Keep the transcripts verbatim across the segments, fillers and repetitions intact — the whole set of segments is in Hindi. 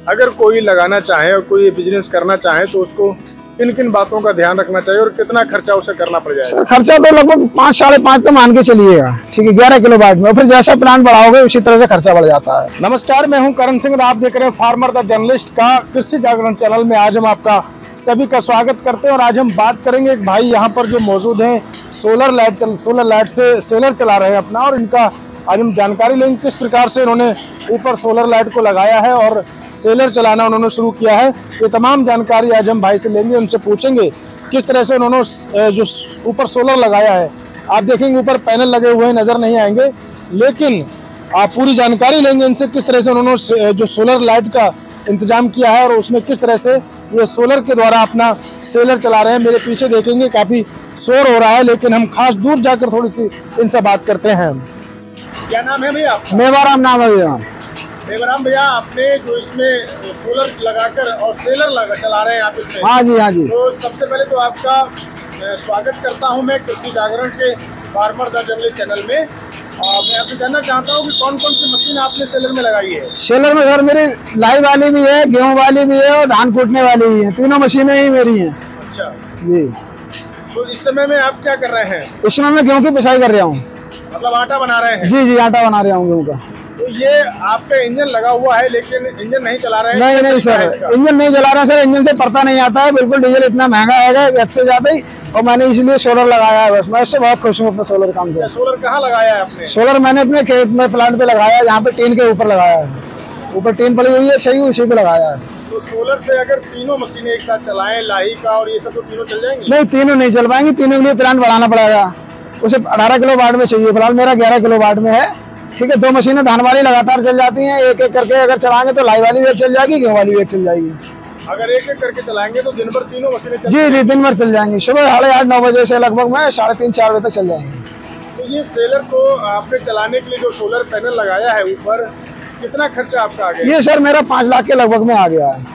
अगर कोई लगाना चाहे और कोई बिजनेस करना चाहे तो उसको किन किन बातों का ध्यान रखना चाहिए और कितना खर्चा उसे करना पड़ जाएगा? खर्चा तो लगभग पाँच साढ़े पाँच तो मान के चलिएगा, ठीक है, ग्यारह किलो वाट में। और फिर जैसा प्लांट बढ़ाओगे उसी तरह से खर्चा बढ़ जाता है। नमस्कार, मैं हूं करण सिंह और आप देख रहे हैं फार्मर द जर्नलिस्ट का कृषि जागरण चैनल में। आज हम आपका सभी का स्वागत करते हैं और आज हम बात करेंगे एक भाई यहाँ पर जो मौजूद हैं, सोलर लाइट चल सोलर लाइट से सेलर चला रहे हैं अपना, और इनका आज हम जानकारी लेंगे किस प्रकार से इन्होंने ऊपर सोलर लाइट को लगाया है और सेलर चलाना उन्होंने शुरू किया है। ये तमाम जानकारी आज हम भाई से लेंगे, उनसे पूछेंगे किस तरह से उन्होंने जो ऊपर सोलर लगाया है। आप देखेंगे ऊपर पैनल लगे हुए हैं, नज़र नहीं आएंगे, लेकिन आप पूरी जानकारी लेंगे इनसे किस तरह से उन्होंने जो सोलर लाइट का इंतजाम किया है और उसमें किस तरह से ये सोलर के द्वारा अपना सेलर चला रहे हैं। मेरे पीछे देखेंगे काफ़ी शोर हो रहा है, लेकिन हम खास दूर जाकर थोड़ी सी इनसे बात करते हैं। क्या नाम है भैया? मेवाराम नाम है भैया। मेवाराम भैया, आपने जो इसमें सोलर लगाकर और सेलर लगा चला रहे हैं आप इसमें? हाँ जी, हाँ जी। तो सबसे पहले तो आपका स्वागत करता हूं मैं कृषि जागरण के फार्मर द जर्नलिस्ट चैनल में। और मैं आपसे जानना चाहता हूं कि कौन कौन सी मशीन आपने सेलर में लगाई है? सेलर में सर मेरी लाई वाली भी है, गेहूं वाली भी है और धान कूटने वाली भी है। तीनों मशीनें ही मेरी हैं। अच्छा जी। तो इस समय में आप क्या कर रहे हैं? इस समय मैं गेहूं की पिसाई कर रहा हूँ। मतलब आटा बना रहे हैं? जी जी, आटा बना रहा हूँ गेहूं का। तो ये आपका इंजन लगा हुआ है लेकिन इंजन नहीं चला रहे हैं? नहीं नहीं सर, इंजन नहीं चला रहा सर, इंजन से पड़ता नहीं आता है बिल्कुल। डीजल इतना महंगा है से ज्यादा ही, और मैंने इसलिए सोलर लगाया है। बस मैं इससे बहुत खुश हूँ अपने सोलर काम से। सोलर कहाँ लगाया है आपने? सोलर मैंने अपने खेत में प्लांट पे लगाया है, यहाँ पे टीन के ऊपर लगाया है। ऊपर टीन पड़ी हुई है, सही उसी पे लगाया है। तो सोलर से अगर तीनों मशीनें एक साथ चलाएं, लाही का और ये सब, तो तीनों चल जाएंगी? नहीं, तीनों नहीं चल पाएंगी। तीनों के लिए प्लांट बढ़ाना पड़ेगा। उसे अठारह किलो वाट में चाहिए, फिलहाल मेरा ग्यारह किलो वाट में है। ठीक है, दो मशीनें धान वाली लगातार चल जाती हैं। एक एक करके अगर चलाएंगे तो लाई वाली भी चल जाएगी, गेहूं वाली भी चल जाएगी। अगर एक एक करके चलाएंगे तो दिन भर तीनों मशीनें चल जी जी, दिन भर चल जाएंगी। सुबह साढ़े आठ नौ बजे से लगभग मैं साढ़े तीन चार बजे तक चल जाएंगे। तो ये सेलर को आपने चलाने के लिए जो सोलर पैनल लगाया है ऊपर, कितना खर्चा आपका आ गया? ये सर मेरा पाँच लाख के लगभग में आ गया है,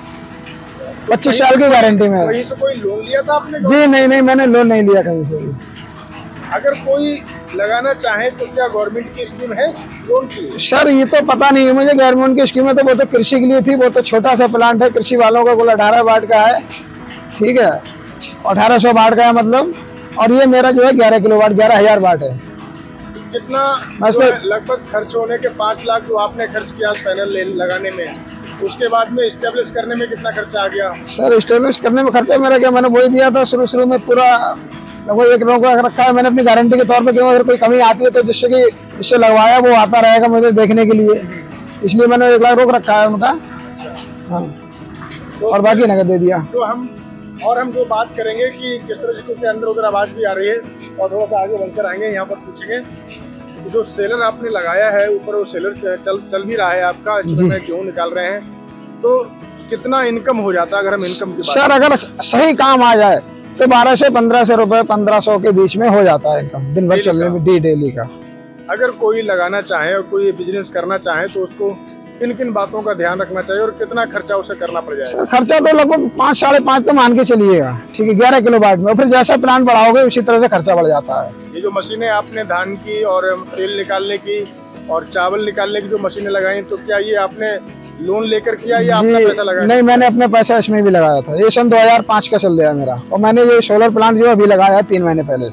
पच्चीस साल की गारंटी में। कहीं से कोई लोन लिया था आपने? जी नहीं नहीं, मैंने लोन नहीं लिया कहीं से। अगर कोई लगाना चाहे तो क्या गवर्नमेंट की स्कीम है लोन की? सर ये तो पता नहीं है मुझे, गवर्नमेंट की स्कीम है तो वो तो कृषि के लिए थी। वो तो छोटा सा प्लांट है, कृषि वालों का कुल अठारह वाट का है। ठीक है, अठारह सौ वाट का है मतलब। और ये मेरा जो है ग्यारह किलो वाट, ग्यारह हजार वाट है। कितना लगभग खर्च होने के पाँच लाख जो आपने खर्च किया पैनल लगाने में, उसके बाद में स्टेब्लिश करने में कितना खर्चा आ गया? सर स्टेब्लिश करने में खर्चा मेरा क्या, मैंने वही दिया था शुरू शुरू में पूरा लगभग एक रोक रखा है मैंने अपनी गारंटी के तौर पे। क्यों अगर कोई कमी आती है तो जिससे कि जिससे लगवाया वो आता रहेगा मुझे देखने के लिए, इसलिए मैंने एक लाख रोक रखा है उनका। हाँ, तो और बाकी नगद दे दिया। तो हम और हम जो बात करेंगे कि किस तरह से, क्योंकि अंदर उधर आवाज़ भी आ रही है और थोड़ा सा आगे बनकर आएंगे, यहाँ पर पूछेंगे जो सेलर आपने लगाया है ऊपर, वो सेलर चल चल भी रहा है आपका, इसमें गेहूँ निकाल रहे हैं, तो कितना इनकम हो जाता है? अगर हम इनकम की बात, सर अगर सही काम आ जाए तो बारह से पंद्रह सौ रुपए, पंद्रह सौ के बीच में हो जाता है इनकम दिन भर चलने में, डी डेली का। अगर कोई लगाना चाहे और कोई बिजनेस करना चाहे तो उसको किन किन बातों का ध्यान रखना चाहिए और कितना खर्चा उसे करना पड़ जाएगा? खर्चा तो लगभग पाँच साढ़े पाँच तो मान के चलिएगा, ठीक है, ग्यारह किलो वाट में। और फिर जैसा प्लांट बढ़ाओगे उसी तरह से खर्चा बढ़ जाता है। ये जो मशीनें आपने धान की और तेल निकालने की और चावल निकालने की जो मशीनें लगाई, तो क्या ये आपने लोन लेकर किया या अपना पैसा लगाया? नहीं, मैंने अपने पैसा इसमें भी लगाया था। ये सन दो हजार पाँच का चल रहा है मेरा, और मैंने ये सोलर प्लांट जो अभी लगाया तीन महीने पहले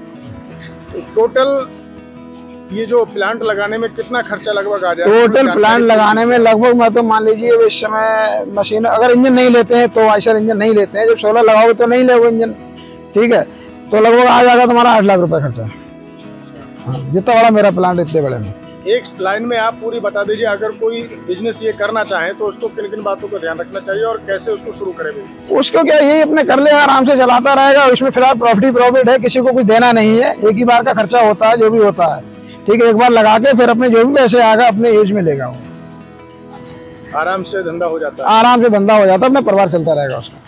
से। टोटल ये जो प्लांट लगाने में कितना खर्चा लगभग आ जाए? टोटल प्लांट लगाने में लगभग मैं तो मान लीजिए इस समय मशीन, अगर इंजन नहीं लेते हैं तो ऐसा इंजन नहीं लेते हैं, जब सोलर लगाओगे तो नहीं ले इंजन, ठीक है, तो लगभग आ जाएगा तुम्हारा आठ लाख रुपए खर्चा। हाँ, जितना बड़ा मेरा प्लांट इतने बड़े में। एक लाइन में आप पूरी बता दीजिए, अगर कोई बिजनेस ये करना चाहे तो उसको किन किन बातों का ध्यान रखना चाहिए और कैसे उसको शुरू करें? उसको क्या, यही अपने कर ले, आराम से चलाता रहेगा। उसमें फिलहाल प्रॉफिट ही प्रॉफिट है, किसी को कुछ देना नहीं है। एक ही बार का खर्चा होता है जो भी होता है, ठीक है, एक बार लगा के फिर अपने जो भी पैसे आएगा अपने यूज में लेगा, वो आराम से धंधा हो जाता है। आराम से धंधा हो जाता है, अपना परिवार चलता रहेगा उसका।